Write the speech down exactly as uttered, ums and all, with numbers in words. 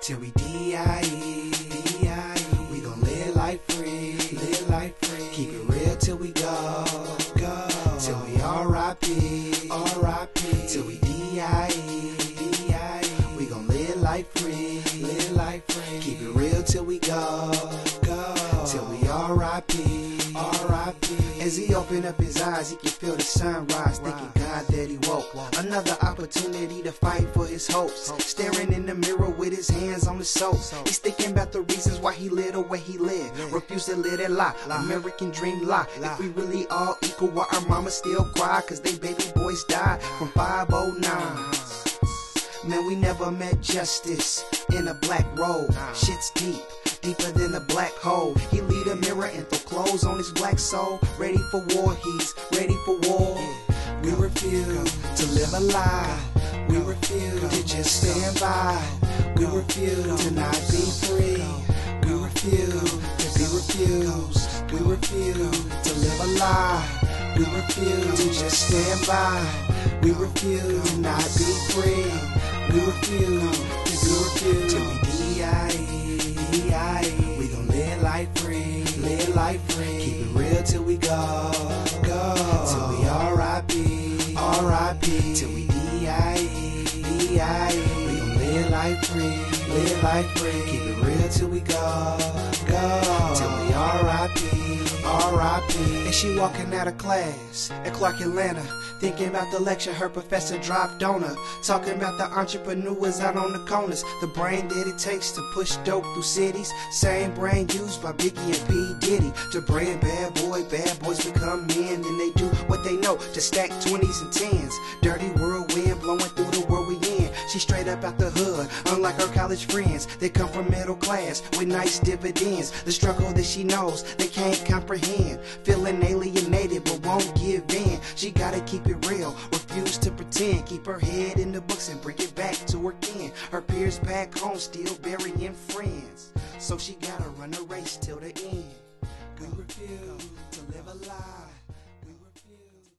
till we D I E. We gon' live life free, live life free. Keep it real till we go, go. Till we R I P, R I P. Till we D I E, D I E. We gon' live life free, live life free. Keep it real till we go, go. Till we R I P, R I P. As he opened up his eyes, he could feel the sunrise. Thanking God that he woke. Another opportunity to fight for his hopes. Staring in the mirror with his hands on the soap. He's thinking about the reasons why he lived the way he lived. Refuse to live that lie, American dream lie. If we really all equal, why our mama still cry? Cause they baby boys died from five oh nine. Man, we never met justice in a black robe. Shit's deep, deeper than a black hole. He lead a mirror and throw clothes on his black soul. Ready for war, he's ready for war. We refuse to live a lie. We refuse to just stand by. We refuse to not be free. We refuse to be refused. We refuse to live a lie. We refuse to just stand by. We refuse to not be free. We refuse to be refused. Till we D I E, D I E. We gon' live life free, live life free. Keep it real till we go, go. Till we R I P, R I P. Till we D I E, D I E. We gon' live life free, live life free. Keep it real till we go, go. Till we R I P, R I P. And she walking out of class at Clark Atlanta, thinking about the lecture her professor dropped on her. Talking about the entrepreneurs out on the corners. The brain that it takes to push dope through cities. Same brain used by Biggie and P. Diddy to brand bad boy. Bad boys become men, and they do what they know to stack twenties and tens. Dirty whirlwind blowing through the world we in. She straight up out the hood, unlike her college friends. They come from middle class with nice dividends. The struggle that she knows they can't comprehend. Feeling alienated but won't give in. She gotta keep it real, refuse to pretend. Keep her head in the books and bring it back to her kin. Her peers back home still burying friends, so she gotta run a race till the end. We refuse to live a lie.